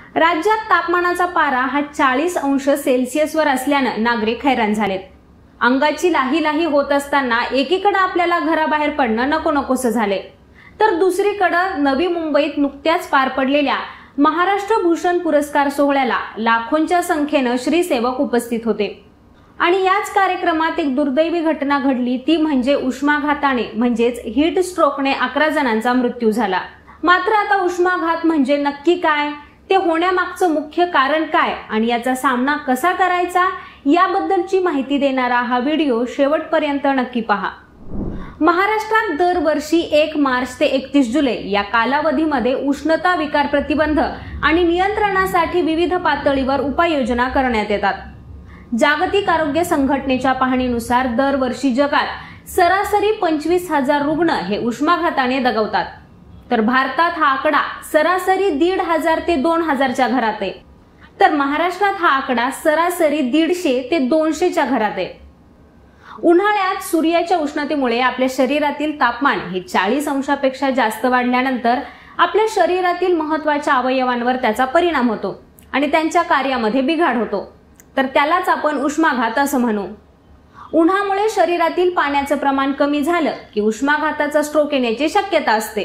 राज्यात तापमानाचा पारा हा 40 अंश सेल्सिअसवर असल्यानं नागरिक हैराण झालेत। अंगाची लाही लाही होत असताना एकीकडे आपल्याला घराबाहेर पडणं नको नकोसं झाले, तर दुसरीकडे नवी मुंबईत नुकत्याच पार पडलेल्या महाराष्ट्र भूषण पुरस्कार सोहळ्याला लाखोंच्या संख्येनं श्रीसेवक उपस्थित होते। आणि याच कार्यक्रमात एक दुर्दैवी घटना घडली, ती म्हणजे उष्माघाताने म्हणजेच हीट स्ट्रोकने 11 जणांचा मृत्यू झाला। मात्र आता उष्माघात म्हणजे नक्की काय, ते होण्यामागचं मुख्य कारण काय आणि याचा सामना कसा करायचा याबद्दलची माहिती देणारा हा व्हिडिओ शेवटपर्यंत नक्की पहा। महाराष्ट्रात दरवर्षी 1 मार्च ते 31 जुलै या कालावधीमध्ये उष्णता विकार प्रतिबंध आणि नियंत्रणासाठी विविध पातळीवर उपाययोजना करण्यात येतात। जागतिक आरोग्य संघटनेच्या पाहणीनुसार दरवर्षी जगात सरासरी 25,000 रुग्ण हे उष्माघाताने दगावतात, तर भारतात हा आकडा सरासरी 1,500 ते 2,000च्या घरात आहे, तर महाराष्ट्रात हा आकडा सरासरी 150 ते 200च्या घरात आहे। उन्हाळ्यात सूर्याच्या उष्णतेमुळे आपल्या शरीरातील तापमान हे 40 अंशापेक्षा जास्त वाढल्यानंतर आपल्या शरीरातील महत्त्वाच्या अवयवांवर त्याचा परिणाम होतो आणि त्यांच्या कार्यामध्ये बिघाड होतो, तर त्यालाच आपण उष्माघात असं म्हणू। उन्हामुळे शरीरातील पाण्याचं प्रमाण कमी झालं की उष्माघाताचा स्ट्रोक येण्याची शक्यता असते।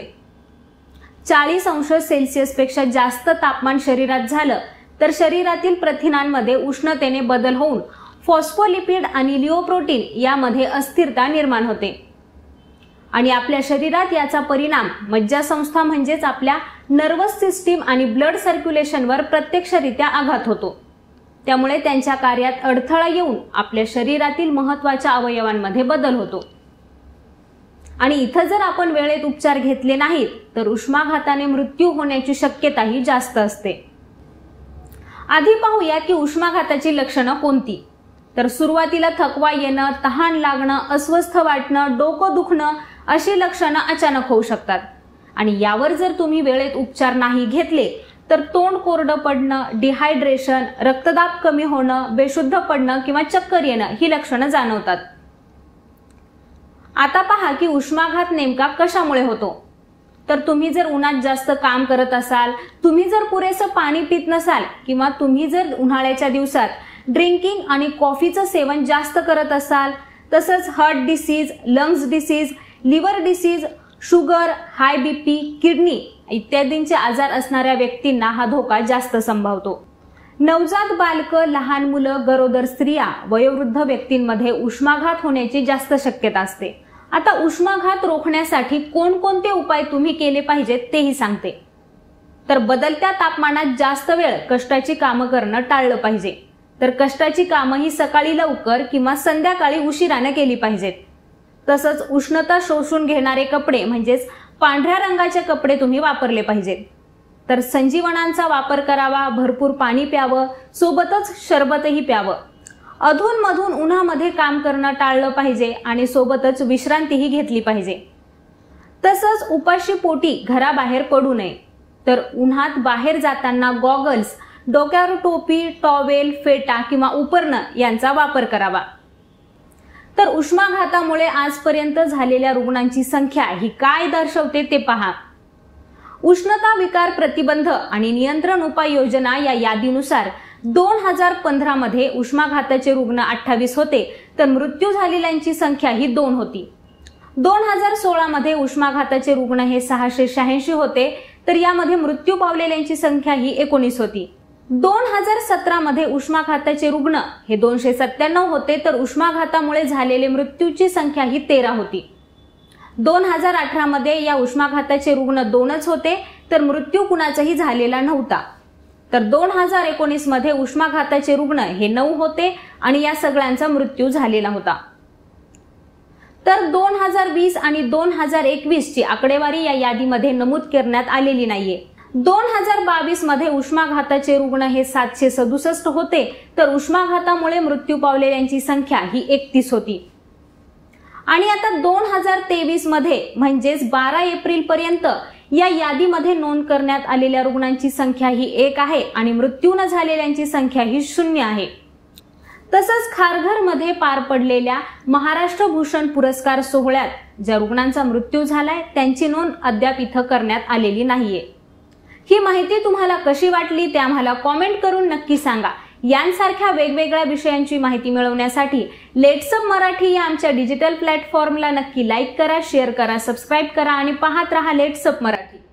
40 अंश सेल्सिअस पेक्षा जास्त तापमान शरीरात झालं तर शरीरातील प्रथिनांमध्ये उष्णतेने बदल होऊन फॉस्फोलिपिड आणि लिओप्रोटीन यामध्ये अस्थिरता निर्माण होते आणि आपल्या शरीरात याचा परिणाम मज्जासंस्था म्हणजेच आपल्या नर्वस सिस्टीम आणि ब्लड सर्क्युलेशनवर प्रत्यक्षरित्या आघात होतो। त्यामुळे त्यांच्या कार्यात अडथळा येऊन आपल्या शरीरातील महत्त्वाच्या अवयवांमध्ये बदल होतो आणि इथं जर आपण वेळेत उपचार घेतले नाहीत तर उष्माघाताने मृत्यू होण्याची शक्यताही जास्त असते। आधी पाहूया की उष्माघाताची लक्षणं कोणती। तर सुरुवातीला थकवा येणं, तहान लागणं, अस्वस्थ वाटणं, डोकं दुखणं अशी लक्षणं अचानक होऊ शकतात आणि यावर जर तुम्ही वेळेत उपचार नाही घेतले तर तोंड कोरडं पडणं, डिहायड्रेशन, रक्तदाब कमी होणं, बेशुद्ध पडणं किंवा चक्कर येणं ही लक्षणं जाणवतात। आता पहा की उष्माघात नेमका कशामुळे होतो। तर तुम्ही जर उन्हात जास्त काम करत असाल, तुम्ही जर पुरेसं पाणी पित नसाल किंवा तुम्ही जर उन्हाळ्याच्या दिवसात ड्रिंकिंग आणि कॉफीचं सेवन जास्त करत असाल, तसंच heart disease, lungs disease, liver disease, sugar, high BP, kidney इत्यादींचे आजार असणाऱ्या व्यक्तींना हा धोका जास्त संभावतो। नवजात बालकं, लहान मुलं, गरोदर स्त्रिया, वयोवृद्ध व्यक्तींमध्ये उष्माघात होण्याची जास्त शक्यता असते। आता उष्माघात रोखण्यासाठी कोणकोणते उपाय तुम्ही केले पाहिजेत तेही सांगते। तर बदलत्या तापमानात जास्त वेळ कष्टाची कामं करणं टाळलं पाहिजे, तर कष्टाची कामं ही सकाळी लवकर किंवा संध्याकाळी उशिराने केली पाहिजेत। तसंच उष्णता शोषून घेणारे कपडे म्हणजेच पांढऱ्या रंगाचे कपडे तुम्ही वापरले पाहिजेत। तर संजीवनांचा वापर करावा, भरपूर पाणी प्यावं, सोबतच शरबतही प्यावं। अधूनमधून उन्हामध्ये काम करणं टाळलं पाहिजे आणि सोबतच विश्रांतीही घेतली पाहिजे। तसंच उपाशी पोटी घराबाहेर पडू नये, तर उन्हात बाहेर जाताना गॉगल्स, डोक्यावर टोपी, टॉवेल, फेटा किंवा उपरणं यांचा वापर करावा। तर उष्माघातामुळे आजपर्यंत झालेल्या रुग्णांची संख्या ही काय दर्शवते ते पहा। उष्णता विकार प्रतिबंध आणि नियंत्रण उपाययोजना या यादीनुसार 2015 मध्ये उष्माघाताचे रुग्ण 28 होते, तर मृत्यू झालेल्यांची संख्या ही 2 होती। 2016 मध्ये उष्माघाताचे रुग्ण हे 686 होते, तर यामध्ये मृत्यू पावलेल्यांची संख्या ही 19 होती। 2017 मध्ये उष्माघाताचे रुग्ण हे 297 होते, तर उष्माघातामुळे झालेले मृत्यूची संख्या ही 13 होती। 2018 मध्ये या उष्माघाताचे रुग्ण 2च होते, तर मृत्यू कुणाचाही झालेला नव्हता। तर 2019 मध्ये उष्माघाताचे रुग्ण हे 9 होते आणि या सगळ्यांचा मृत्यू झालेला होता। तर 2020 आणि 2021 ची आकडेवारी या यादीमध्ये नमूद करण्यात आलेली नाहीये। 2022 मध्ये उष्माघाताचे रुग्ण हे 767 होते, तर उष्माघातामुळे मृत्यू पावलेल्यांची संख्या ही 31 होती। आणि आता 2023 मध्ये म्हणजेच 12 एप्रिल पर्यंत या यादीमध्ये नोंद करण्यात आलेल्या रुग्णांची संख्या ही 1 आहे आणि मृत्यू न झालेल्यांची संख्या ही 0 आहे। तसंच खारघरमध्ये पार पडलेल्या महाराष्ट्र भूषण पुरस्कार सोहळ्यात ज्या रुग्णांचा मृत्यू झालाय त्यांची नोंद अद्याप इथं करण्यात आलेली नाहीये। ही माहिती तुम्हाला कशी वाटली ते आम्हाला कॉमेंट करून नक्की सांगा। यांसारख्या वेगवेगळ्या विषयांची माहिती मिळवण्यासाठी लेट्स अप मराठी या आमच्या डिजिटल प्लॅटफॉर्मला नक्की लाईक करा, शेअर करा, सबस्क्राईब करा आणि पाहत रहा लेट्स अप मराठी।